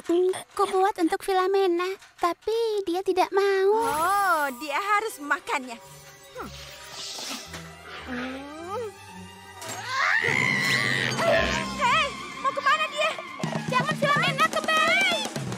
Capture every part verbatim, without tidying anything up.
Hmm, kubuat untuk Filomena, tapi dia tidak mau. Oh, dia harus makannya. Hmm. Hmm. Hei, mau kemana dia? Jangan Filomena kembali.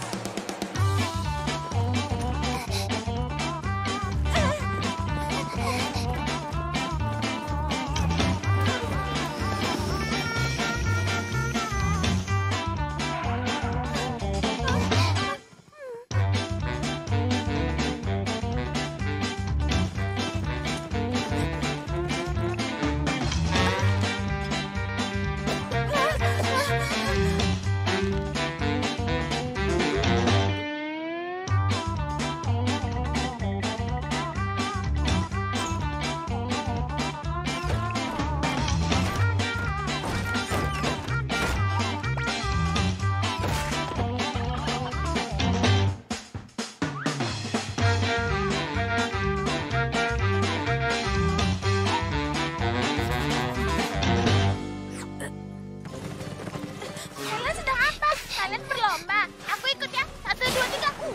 Kalian sedang apa? Kalian berlomba. Aku ikut ya. Satu, dua, tiga. Uh.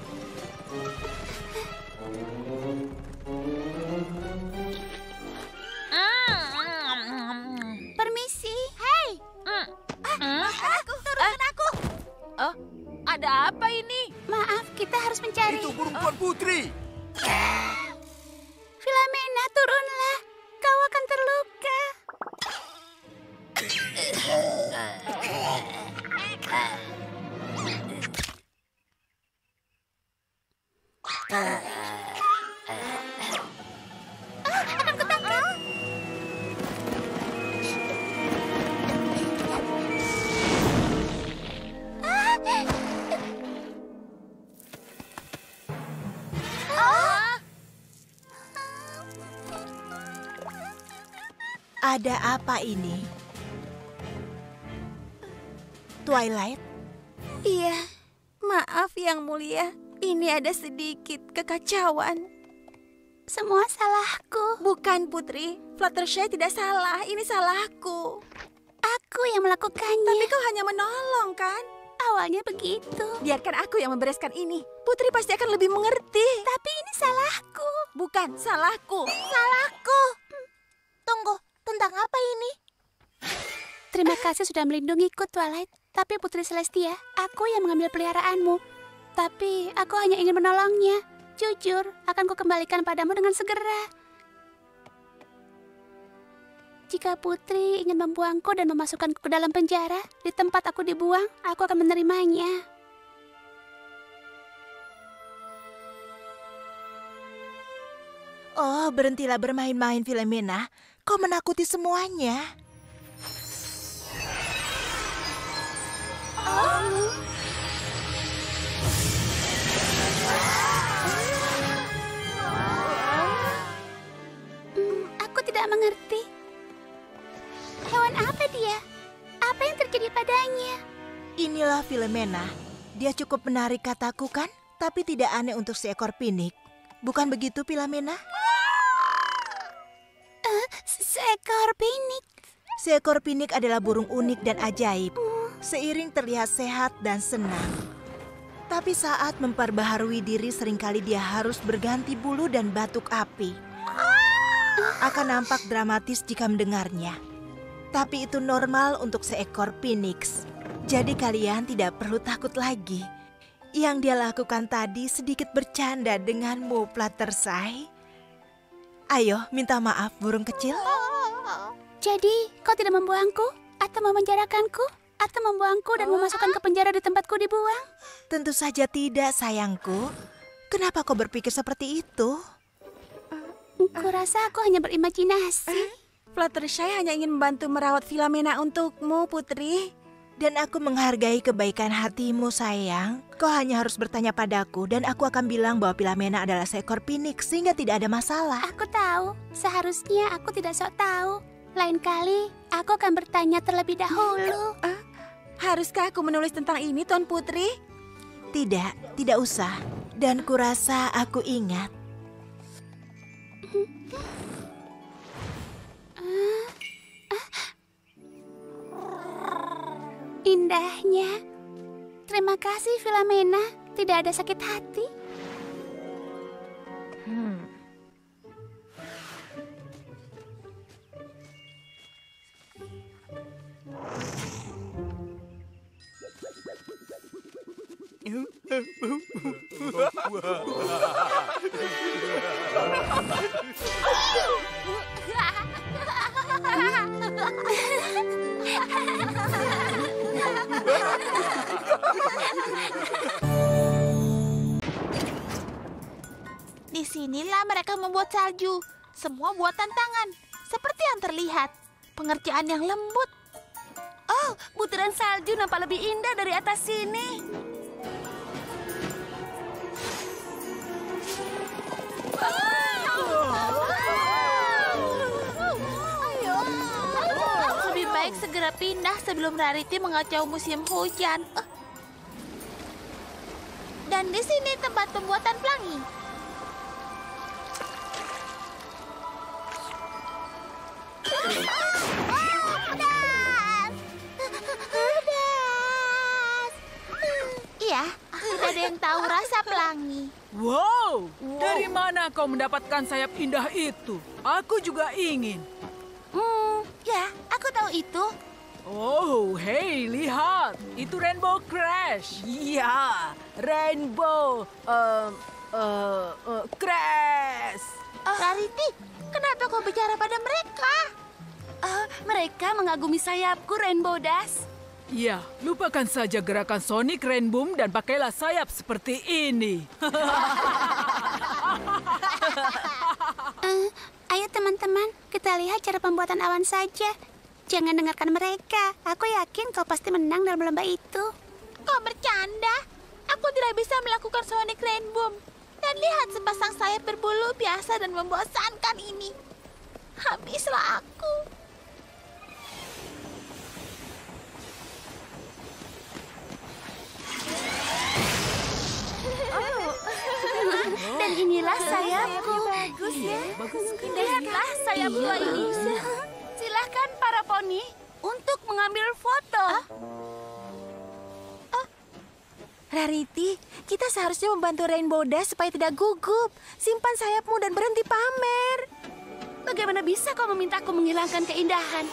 Permisi. Hei. Aku, turunkan aku. Oh, ada apa ini? Maaf, kita harus mencari. Itu burung Tuan Putri. Filomena, turunlah. Kau akan terluka. Ah, akan kutangkap. Ah. Ada apa ini? Twilight? Iya, maaf Yang Mulia. Ini ada sedikit kekacauan. Semua salahku. Bukan, Putri. Fluttershy tidak salah. Ini salahku. Aku yang melakukannya. Tapi kau hanya menolong, kan? Awalnya begitu. Biarkan aku yang membereskan ini. Putri pasti akan lebih mengerti. Tapi ini salahku. Bukan, salahku. Salahku. Hmm. Tunggu, tentang apa ini? Terima kasih sudah melindungiku, Twilight. Tapi Putri Celestia, aku yang mengambil peliharaanmu. Tapi aku hanya ingin menolongnya. Jujur, akan kukembalikan padamu dengan segera. Jika Putri ingin membuangku dan memasukkanku ke dalam penjara, di tempat aku dibuang, aku akan menerimanya. Oh, berhentilah bermain-main, Filomena. Kau menakuti semuanya. Oh. Hmm, aku tidak mengerti. Hewan apa dia? Apa yang terjadi padanya? Inilah Filomena. Dia cukup menarik kataku, kan? Tapi tidak aneh untuk seekor pinik. Bukan begitu, Filomena? Uh, seekor pinik. Seekor pinik adalah burung unik dan ajaib. Seiring terlihat sehat dan senang. Tapi saat memperbaharui diri seringkali dia harus berganti bulu dan batuk api. Akan nampak dramatis jika mendengarnya. Tapi itu normal untuk seekor phoenix. Jadi kalian tidak perlu takut lagi. Yang dia lakukan tadi sedikit bercanda denganmu, Fluttershy. Ayo, minta maaf, burung kecil. Jadi, kau tidak membuangku? Atau memenjarakanku? Atau membuangku dan memasukkan ke penjara di tempatku dibuang? Tentu saja tidak, sayangku. Kenapa kau berpikir seperti itu? Kurasa aku hanya berimajinasi. Fluttershy hanya ingin membantu merawat Filomena untukmu, Putri. Dan aku menghargai kebaikan hatimu, sayang. Kau hanya harus bertanya padaku dan aku akan bilang bahwa Filomena adalah seekor phoenix sehingga tidak ada masalah. Aku tahu. Seharusnya aku tidak sok tahu. Lain kali, aku akan bertanya terlebih dahulu. Uh, haruskah aku menulis tentang ini, Tuan Putri? Tidak, tidak usah. Dan kurasa aku ingat. Indahnya. Terima kasih, Philomena. Tidak ada sakit hati. Hmm. Disinilah mereka membuat salju. Semua buatan tangan, seperti yang terlihat. Pengerjaan yang lembut. Oh, butiran salju nampak lebih indah dari atas sini. Lebih baik segera pindah sebelum Rarity mengacau musim hujan. Uh. Dan di sini tempat pembuatan pelangi. Iya, tidak ada yang tahu rasa pelangi. Wow, dari mana kau mendapatkan sayap indah itu? Aku juga ingin. Hmm, ya, aku tahu itu. Oh, hei, lihat. Itu Rainbow Crash. Iya, Rainbow uh, uh, uh, Crash. Oh. Rarity, kenapa kau bicara pada mereka? Uh, mereka mengagumi sayapku, Rainbow Dash. Ya, lupakan saja gerakan Sonic Rainboom dan pakailah sayap seperti ini. uh, ayo teman-teman, kita lihat cara pembuatan awan saja. Jangan dengarkan mereka. Aku yakin kau pasti menang dalam lomba itu. Kau bercanda? Aku tidak bisa melakukan Sonic Rainboom. Dan lihat sepasang sayap berbulu biasa dan membosankan ini. Habislah aku. Dan inilah sayapku. Bagus ya. Lihatlah sayap dua ini. Silahkan para poni untuk mengambil foto. Oh. Rarity, kita seharusnya membantu Rainbow Dash supaya tidak gugup. Simpan sayapmu dan berhenti pamer. Bagaimana bisa kau memintaku menghilangkan keindahan?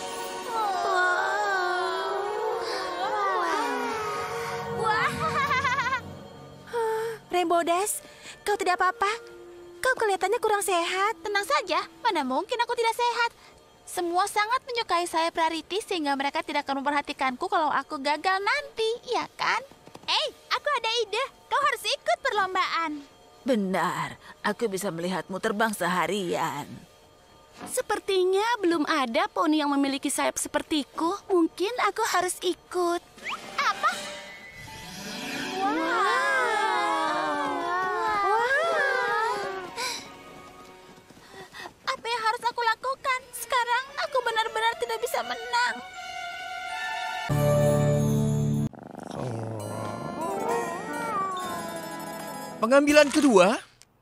Rainbow Dash, kau tidak apa-apa? Kau kelihatannya kurang sehat. Tenang saja, mana mungkin aku tidak sehat. Semua sangat menyukai sayap Rarity sehingga mereka tidak akan memperhatikanku kalau aku gagal nanti, ya kan? Eh, aku ada ide. Kau harus ikut perlombaan. Benar, aku bisa melihatmu terbang seharian. Sepertinya belum ada poni yang memiliki sayap sepertiku. Mungkin aku harus ikut. Apa? Wow. Apa yang harus aku lakukan? Sekarang aku benar-benar tidak bisa menang. Pengambilan kedua.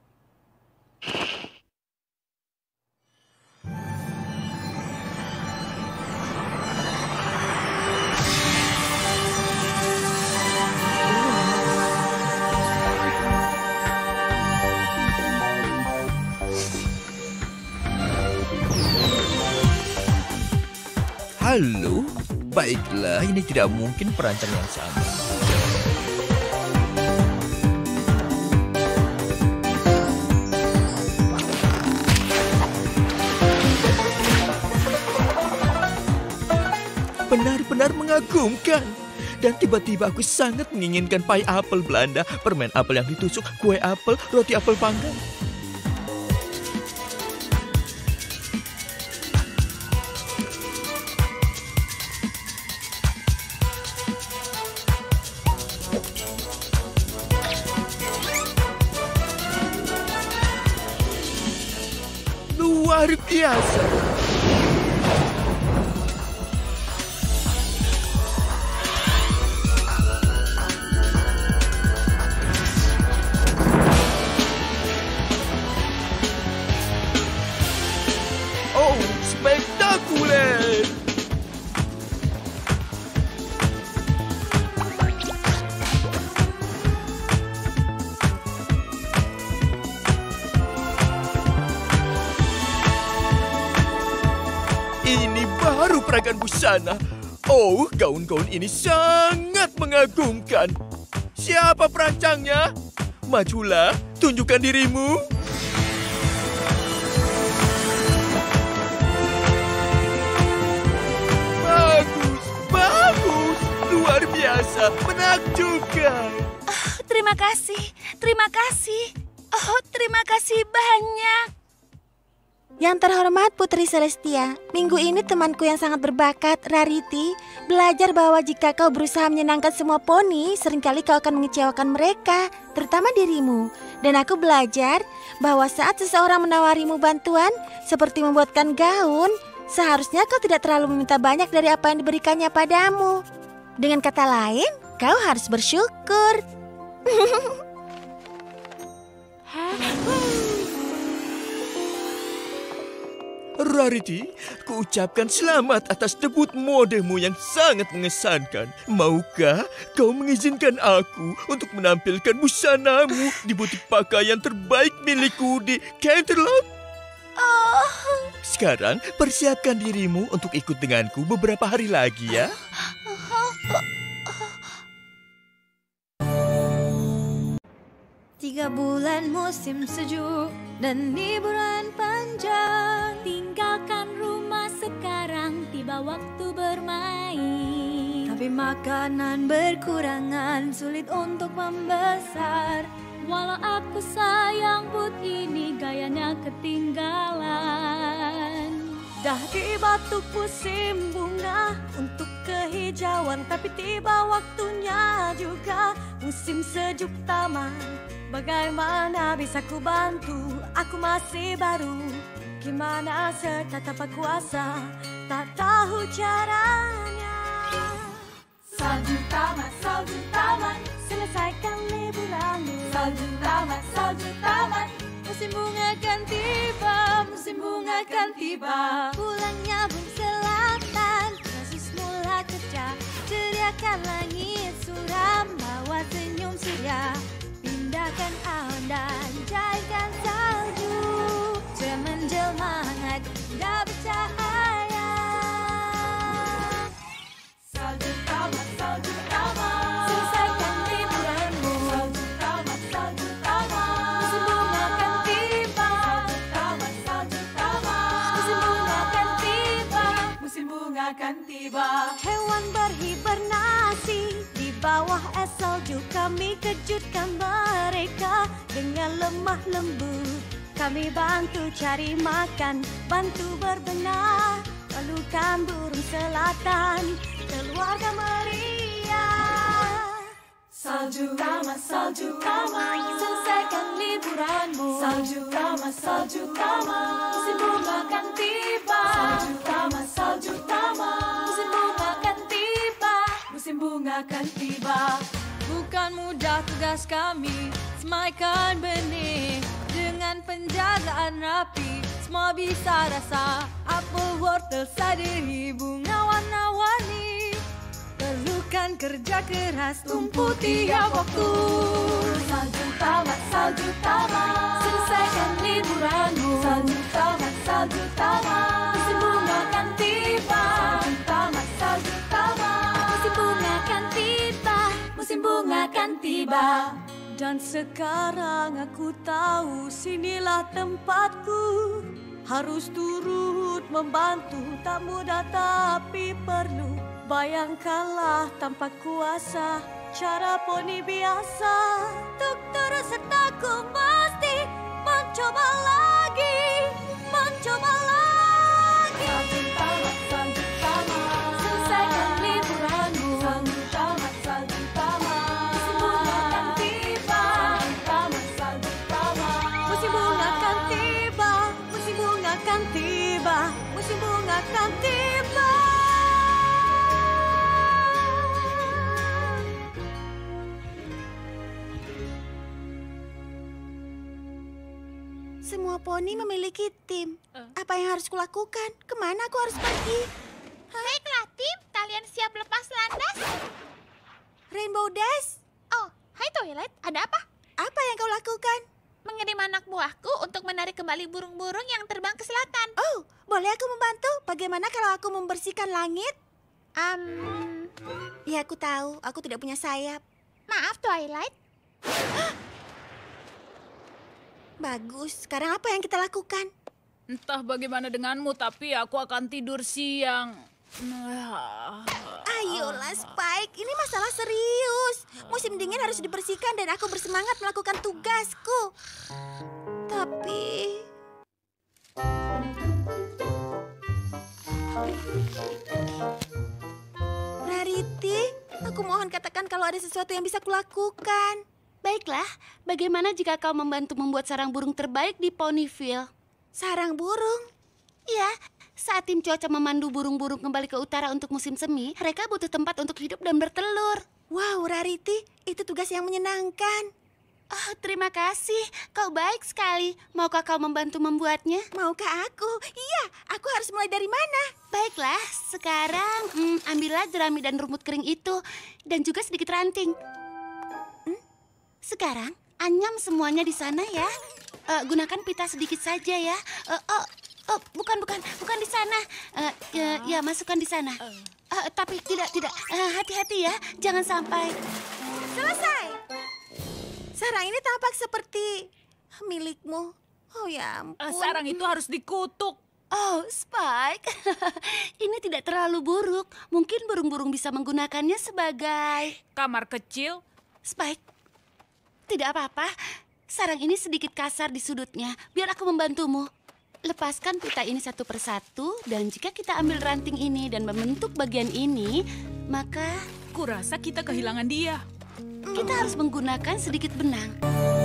Halo, baiklah, ini tidak mungkin perancang yang sama. Benar-benar mengagumkan. Dan tiba-tiba aku sangat menginginkan pai apel Belanda, permen apel yang ditusuk, kue apel, roti apel panggang. Luar biasa. Oh, spektakuler. peragaan busana. Oh, gaun-gaun ini sangat mengagumkan. Siapa perancangnya? Majulah, tunjukkan dirimu. Bagus, bagus. Luar biasa, menakjubkan. Oh, terima kasih, terima kasih. Oh, terima kasih banyak. Yang terhormat Putri Celestia, minggu ini temanku yang sangat berbakat, Rarity, belajar bahwa jika kau berusaha menyenangkan semua poni, seringkali kau akan mengecewakan mereka, terutama dirimu. Dan aku belajar bahwa saat seseorang menawarimu bantuan, seperti membuatkan gaun, seharusnya kau tidak terlalu meminta banyak dari apa yang diberikannya padamu. Dengan kata lain, kau harus bersyukur. Rarity, kuucapkan selamat atas debut modemu yang sangat mengesankan. Maukah kau mengizinkan aku untuk menampilkan busanamu di butik pakaian terbaik milikku di Canterlot? Oh. Sekarang persiapkan dirimu untuk ikut denganku beberapa hari lagi ya. Tiga bulan musim sejuk dan liburan panjang. Tinggalkan rumah sekarang, tiba waktu bermain. Tapi makanan berkurangan, sulit untuk membesar. Walau aku sayang but ini gayanya ketinggalan. Dah tiba tuh musim bunga untuk kehijauan, tapi tiba waktunya juga musim sejuk taman. Bagaimana bisa ku bantu? Aku masih baru. Gimana serta tanpa kuasa, tak tahu caranya. Salju taman, salju taman, selesaikan liburanmu. Salju taman, salju taman, musim bunga akan tiba, musim bunga akan tiba. Pulangnya bung selatan, kasus mula kerja, teriakan langit suram, bawa senyum surya. Pindahkan awan dan cairkan salju, menjelma hangat, indah bercahaya. Salju taman, salju taman, selesaikan liburanmu. Salju taman, salju taman, musim bunga akan tiba. Salju taman, salju taman, musim bunga akan tiba. Musim bunga akan tiba. Hewan berhibernasi di bawah es salju, kami kejutkan mereka dengan lemah lembut. Kami bantu cari makan, bantu berbenah, palukan burung selatan, keluarga meriah. Salju taman, salju taman, selesaikan liburanmu. Salju taman, salju taman, musim bunga akan tiba. Salju taman, salju taman, musim bunga akan tiba. Musim bunga akan tiba. Bukan mudah tugas kami, semaikan benih. Dengan penjagaan rapi, semua bisa rasa. Apel, wortel, saderi, bunga warna-warni. Perlukan kerja keras, tumpu tiap waktu. Salju taman, salju taman, selesaikan liburanmu. Salju taman, salju taman, musim bunga akan tiba. Salju taman, salju taman, musim bunga akan tiba. Musim bunga akan tiba. Dan sekarang aku tahu sinilah tempatku. Harus turut membantu, tak mudah tapi perlu. Bayangkanlah tanpa kuasa, cara poni biasa. Untuk terus sertaku mesti mencoba lagi, mencoba lagi. Salju taman, salju taman, selesaikan liburanmu. Salju taman, salju taman, musim bunga akan tiba. Musim bunga akan tiba, musim bunga akan tiba, musim bunga akan tiba. Semua poni memiliki tim. Apa yang harus kulakukan? Kemana aku harus pergi? Baiklah tim, kalian siap lepas landas? Rainbow Dash, Oh, hai Twilight, ada apa? apa yang kau lakukan? mengirim anak buahku untuk menarik kembali burung-burung yang terbang ke selatan. Oh, boleh aku membantu? Bagaimana kalau aku membersihkan langit? Um, Ya, aku tahu. Aku tidak punya sayap. maaf, Twilight. Bagus. Sekarang apa yang kita lakukan? Entah bagaimana denganmu, tapi aku akan tidur siang. Ayolah, Spike. Ini masalah serius. Musim dingin harus dibersihkan dan aku bersemangat melakukan tugasku. Tapi... Rarity, aku mohon katakan kalau ada sesuatu yang bisa kulakukan. Baiklah, bagaimana jika kau membantu membuat sarang burung terbaik di Ponyville? Sarang burung? Ya, saat tim cuaca memandu burung-burung kembali ke utara untuk musim semi, mereka butuh tempat untuk hidup dan bertelur. Wow, Rarity, itu tugas yang menyenangkan. Oh, terima kasih. Kau baik sekali. Maukah kau membantu membuatnya? Maukah aku? Iya, aku harus mulai dari mana? Baiklah, sekarang hmm, ambillah jerami dan rumput kering itu. Dan juga sedikit ranting. Hmm? Sekarang, anyam semuanya di sana ya. Uh, gunakan pita sedikit saja ya. Uh, oh, oh, bukan, bukan, bukan di sana. Uh, ya, ya, masukkan di sana. Uh, tapi tidak, tidak. Uh, hati-hati ya, jangan sampai. Selesai. Sarang ini tampak seperti milikmu. Oh ya ampun. Eh, sarang itu harus dikutuk. Oh, Spike. Ini tidak terlalu buruk. Mungkin burung-burung bisa menggunakannya sebagai... Kamar kecil. Spike, tidak apa-apa. Sarang ini sedikit kasar di sudutnya. Biar aku membantumu. Lepaskan pita ini satu persatu. Dan jika kita ambil ranting ini dan membentuk bagian ini, maka... Kurasa kita kehilangan dia. Kita harus menggunakan sedikit benang.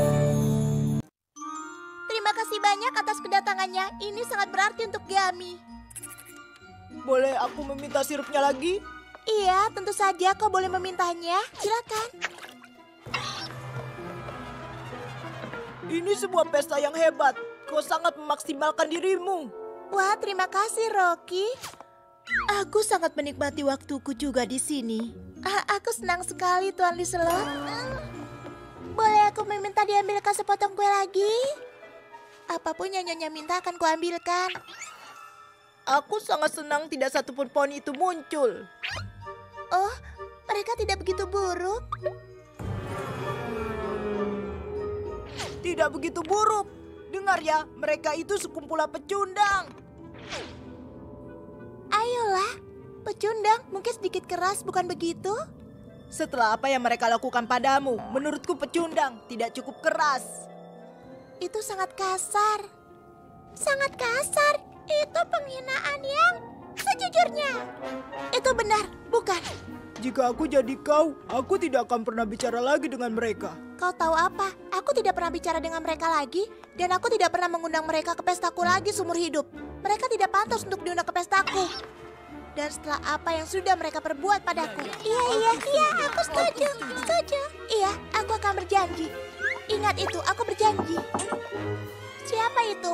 Terima kasih banyak atas kedatangannya. Ini sangat berarti untuk Gami. Boleh aku meminta sirupnya lagi? Iya, tentu saja kau boleh memintanya. Silakan. Ini sebuah pesta yang hebat. Kau sangat memaksimalkan dirimu. Wah, terima kasih, Rocky. Aku sangat menikmati waktuku juga di sini. Ah, aku senang sekali, Tuan Liselot. Boleh aku meminta diambilkan sepotong kue lagi? Apapun yang Nyonya minta akan kuambilkan. Aku sangat senang tidak satupun poni itu muncul. Oh, mereka tidak begitu buruk. Tidak begitu buruk. Dengar ya, mereka itu sekumpulan pecundang. Ayolah, pecundang mungkin sedikit keras, bukan begitu? Setelah apa yang mereka lakukan padamu, menurutku pecundang tidak cukup keras. Itu sangat kasar. Sangat kasar. Itu penghinaan yang sejujurnya. Itu benar, bukan? Jika aku jadi kau, aku tidak akan pernah bicara lagi dengan mereka. Kau tahu apa? Aku tidak pernah bicara dengan mereka lagi. Dan aku tidak pernah mengundang mereka ke pestaku lagi seumur hidup. Mereka tidak pantas untuk diundang ke pestaku. Dan setelah apa yang sudah mereka perbuat padaku. Iya, iya, iya, aku setuju, setuju. Iya, aku akan berjanji. Ingat itu, aku berjanji. Siapa itu?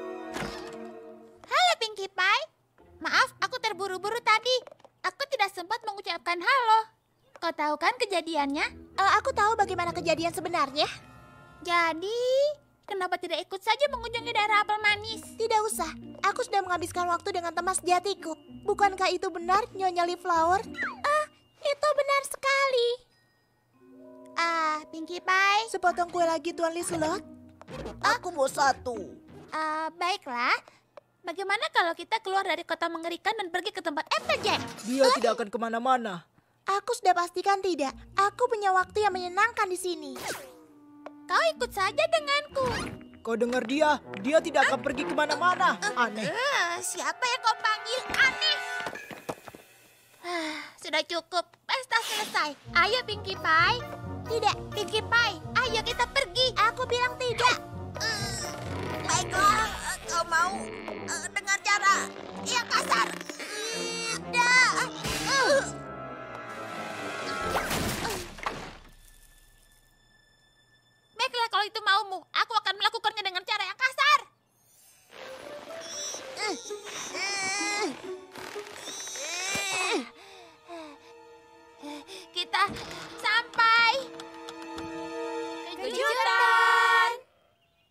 Halo, Pinkie Pie. Maaf, aku terburu-buru tadi. Aku tidak sempat mengucapkan halo. Kau tahu kan kejadiannya? Uh, aku tahu bagaimana kejadian sebenarnya. Jadi, kenapa tidak ikut saja mengunjungi daerah apel manis? Tidak usah. Aku sudah menghabiskan waktu dengan teman sejatiku. Bukankah itu benar, Nyonya Leaflower? Ah, itu benar sekali. Ah, Pinkie Pie. Sepotong kue lagi, Tuan Liselot. Aku mau satu. Ah, baiklah. Bagaimana kalau kita keluar dari kota mengerikan dan pergi ke tempat Applejack? Dia tidak akan kemana-mana. Aku sudah pastikan tidak. Aku punya waktu yang menyenangkan di sini. Kau ikut saja denganku. Kau dengar dia? Dia tidak akan pergi kemana-mana. Aneh. Uh, siapa yang kau panggil aneh? Ah, sudah cukup. Pesta selesai. Ayo, Pinkie Pie. Tidak. Pinkie Pie, ayo kita pergi. Aku bilang tidak. Uh, baiklah, kau mau uh, dengan cara yang kasar. Tidak. Uh. Baiklah, kalau itu maumu, aku akan melakukannya dengan cara yang kasar. Kita sampai kejutan.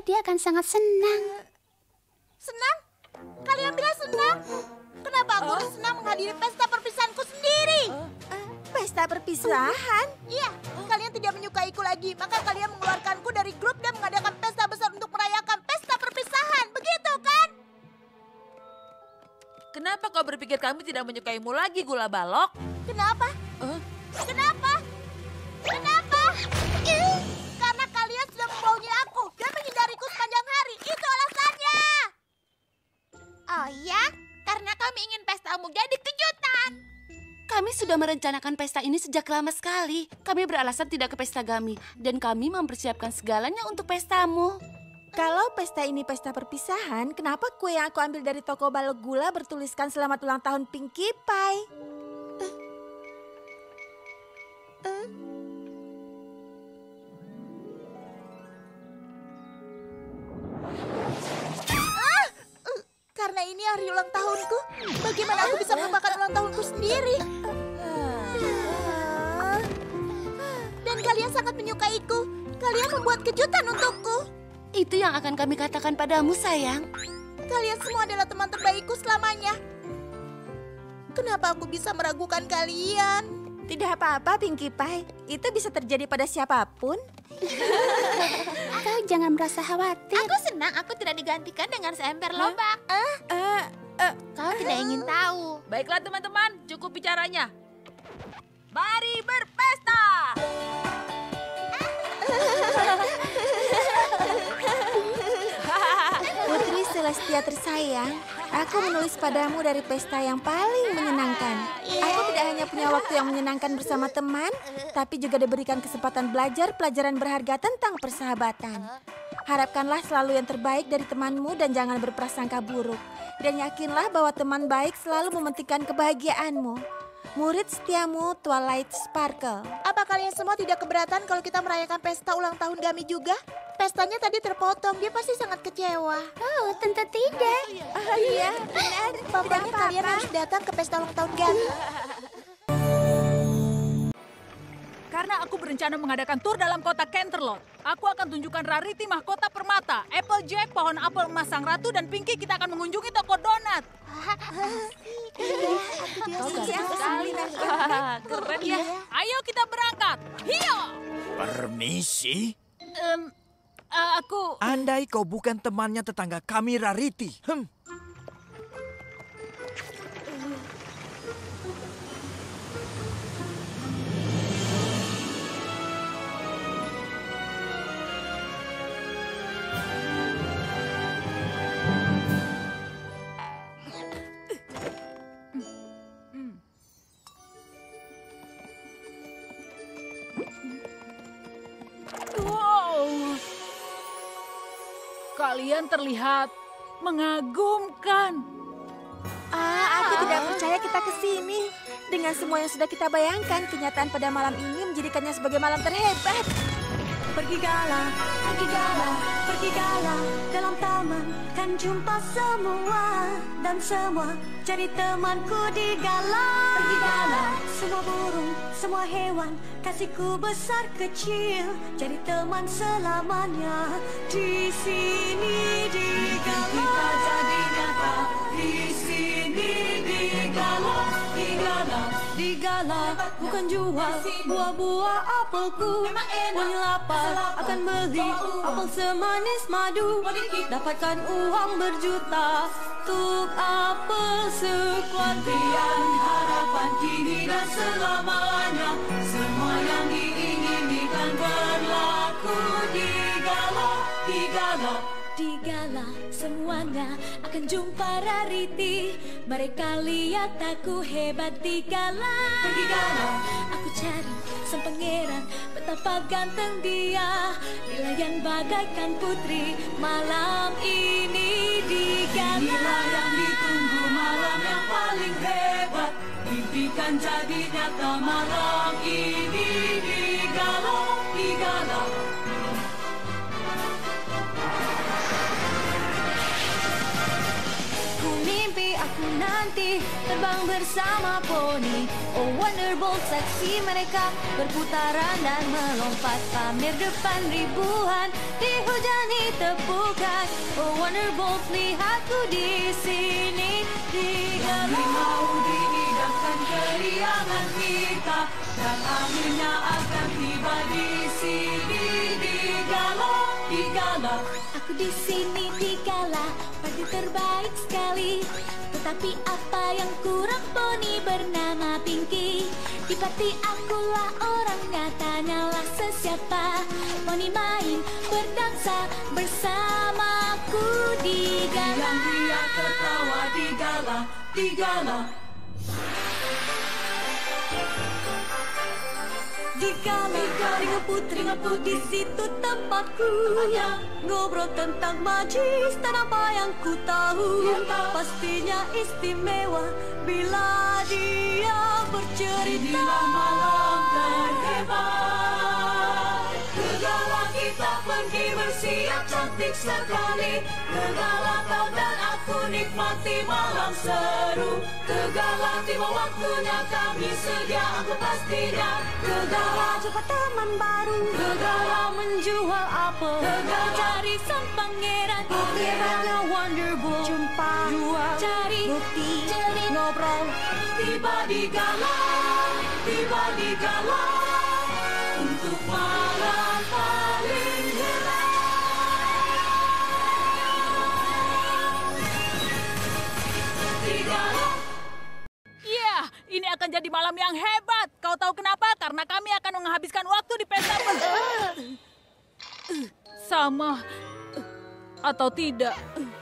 dia akan sangat senang. Senang? Kalian bilang senang? Kenapa aku harus senang menghadiri pesta perpisahanku sendiri? Pesta perpisahan? Iya, kalian tidak menyukaiku lagi, maka kalian mengeluarkanku dari grup dan mengadakan pesta besar untuk merayakan pesta perpisahan. Begitu kan? Kenapa kau berpikir kami tidak menyukaimu lagi, Gula Balok? Kenapa? Huh? Kenapa? Kenapa? Ih, karena kalian sudah membohongi aku dan menghindariku sepanjang hari. Itu alasannya. Oh ya? Karena kami ingin pestamu jadi kejutan. Kami sudah merencanakan pesta ini sejak lama sekali. Kami beralasan tidak ke pesta kami. Dan kami mempersiapkan segalanya untuk pestamu. Kalau pesta ini pesta perpisahan, kenapa kue yang aku ambil dari toko balok gula bertuliskan selamat ulang tahun Pinkie Pie? Uh. Uh. Ah! Uh, karena ini hari ulang tahunku, bagaimana aku bisa melupakan ulang tahunku sendiri? Dan kalian sangat menyukaiku. Kalian membuat kejutan untukku. Itu yang akan kami katakan padamu, sayang. Kalian semua adalah teman terbaikku selamanya. Kenapa aku bisa meragukan kalian? Tidak apa-apa, Pinkie Pie. Itu bisa terjadi pada siapapun. Kau jangan merasa khawatir. Aku senang aku tidak digantikan dengan seember lobak. Uh, uh, uh, Kau tidak ingin tahu. Baiklah teman-teman, cukup bicaranya. Mari berpesta! Putri Celestia tersayang, aku menulis padamu dari pesta yang paling menyenangkan. Aku tidak hanya punya waktu yang menyenangkan bersama teman, tapi juga diberikan kesempatan belajar pelajaran berharga tentang persahabatan. Harapkanlah selalu yang terbaik dari temanmu dan jangan berprasangka buruk. Dan yakinlah bahwa teman baik selalu mementingkan kebahagiaanmu. Murid setiamu, Twilight Sparkle. Apa kalian semua tidak keberatan kalau kita merayakan pesta ulang tahun Gami juga? Pestanya tadi terpotong, dia pasti sangat kecewa. Oh, tentu tidak. Oh iya, benar. Pokoknya kalian harus datang ke pesta ulang tahun Gami. Karena aku berencana mengadakan tur dalam kota Canterlot. Aku akan tunjukkan Rarity mahkota permata, Applejack, pohon apel emas sang ratu, dan Pinkie kita akan mengunjungi toko donat. Keren ya. Ayo kita berangkat. Hiyo! Permisi? Um, uh, aku... Andai kau bukan temannya tetangga kami, Rarity. Hmm. Wow! Kalian terlihat mengagumkan. Ah, aku tidak percaya kita ke sini. Dengan semua yang sudah kita bayangkan, kenyataan pada malam ini menjadikannya sebagai malam terhebat. Pergi gala, pergi gala, pergi gala. Dalam taman kan jumpa semua dan semua cari temanku di gala. Pergi gala, semua burung, semua hewan, kasihku besar kecil. Cari teman selamanya di sini di gala. Kita jadi nyata di sini di gala, di gala. Di gala bukan jual buah-buah apelku. Wangi lapar akan beli apel semanis madu. Dapatkan uang berjuta untuk apel sekuat. Impian harapan kini dan selamanya. Semua yang diinginkan berlaku di gala, di gala. Di gala semuanya akan jumpa Rarity. Mereka lihat aku hebat di gala. Pergi gala, aku cari sang pangeran, betapa ganteng dia. Dilayan bagaikan putri malam ini di gala. Inilah yang ditunggu, malam yang paling hebat. Mimpikan jadi nyata malam ini di gala, di gala. Mimpi aku naik berhenti terbang bersama poni. Oh Wonderbolt, saksi mereka berputaran dan melompat pamer depan ribuan, dihujani tepukan. Oh Wonderbolt, lihatku di sini, di dalam mau dihidangkan keriangan kita, dan akhirnya akan tiba di sini, di Gala, di Gala. Aku di sini di Gala, party terbaik sekali. Tetapi apa yang kurang, poni bernama Pinky. Di party akulah orangnya, tanyalah sesiapa. Poni main berdansa bersamaku di Gala. Yang riang tertawa di Gala, di Gala. Di Gala, ringa putri, di situ tempatku. Ngobrol tentang majis dan apa yang ku tahu. Pastinya istimewa bila dia bercerita. Inilah malam terhebat. Ke Gala kita pergi bersiap cantik sekali. Ke Gala kau dan aku nikmati malam seru. Ke Gala tiba waktunya kami sedia, aku pastinya. Ke Gala jumpa teman baru. Ke Gala menjual apel. Ke Gala cari sang pangeran. Pangerannya Wonderbolt. Jumpa, jual, cari, bukti, cari, ngobrol. Tiba di Gala, tiba di Gala, untuk malam paling gelap. Di Gala. Ya, ini akan jadi malam yang hebat. Kau tahu kenapa? Karena kami akan menghabiskan waktu di pesta ber- sama atau tidak.